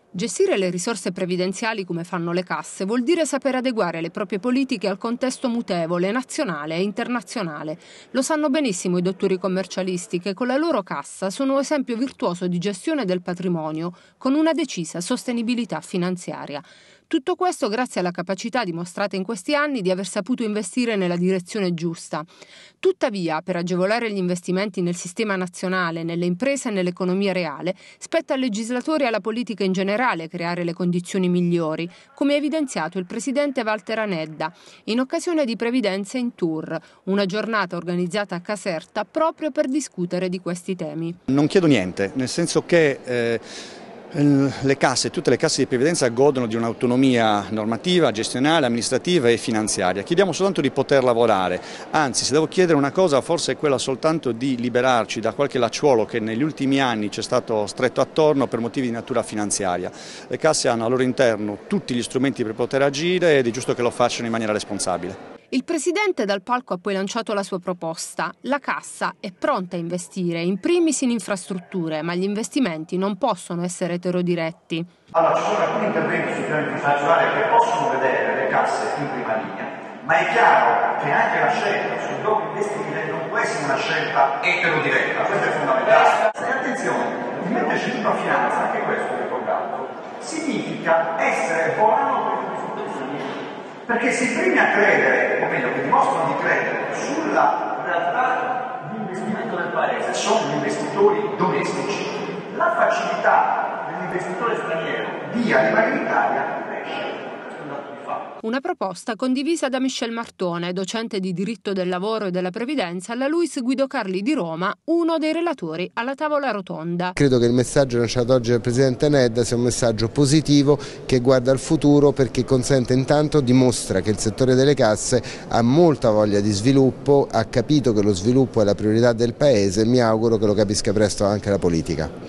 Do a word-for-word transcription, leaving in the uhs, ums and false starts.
Gestire le risorse previdenziali come fanno le casse vuol dire saper adeguare le proprie politiche al contesto mutevole, nazionale e internazionale. Lo sanno benissimo i dottori commercialisti che con la loro cassa sono un esempio virtuoso di gestione del patrimonio con una decisa sostenibilità finanziaria. Tutto questo grazie alla capacità dimostrata in questi anni di aver saputo investire nella direzione giusta. Tuttavia, per agevolare gli investimenti nel sistema nazionale, nelle imprese e nell'economia reale, spetta al legislatore e alla politica in generale creare le condizioni migliori, come ha evidenziato il presidente Walter Anedda, in occasione di Previdenza in Tour, una giornata organizzata a Caserta proprio per discutere di questi temi. Non chiedo niente, nel senso che eh... le casse, tutte le casse di previdenza godono di un'autonomia normativa, gestionale, amministrativa e finanziaria. Chiediamo soltanto di poter lavorare, anzi se devo chiedere una cosa forse è quella soltanto di liberarci da qualche lacciuolo che negli ultimi anni ci è stato stretto attorno per motivi di natura finanziaria. Le casse hanno al loro interno tutti gli strumenti per poter agire ed è giusto che lo facciano in maniera responsabile. Il presidente dal palco ha poi lanciato la sua proposta. La Cassa è pronta a investire, in primis in infrastrutture, ma gli investimenti non possono essere eterodiretti. Allora, ci sono alcuni interventi sul piano infrastrutturale che possono vedere le casse in prima linea, ma è chiaro che anche la scelta sul dove investire non può essere una scelta eterodiretta, questo è fondamentale. E attenzione, di metterci tutta finanza, anche questo è ricordato, significa essere volano per perché se i primi a credere, o meglio che dimostrano di credere, sulla realtà di investimento del paese sono gli investitori domestici, la facilità dell'investitore straniero di arrivare in Italia cresce. Una proposta condivisa da Michel Martone, docente di diritto del lavoro e della previdenza alla Luis Guido Carli di Roma, uno dei relatori alla tavola rotonda. Credo che il messaggio lanciato oggi dal presidente Anedda sia un messaggio positivo che guarda al futuro perché consente intanto, dimostra che il settore delle casse ha molta voglia di sviluppo, ha capito che lo sviluppo è la priorità del paese e mi auguro che lo capisca presto anche la politica.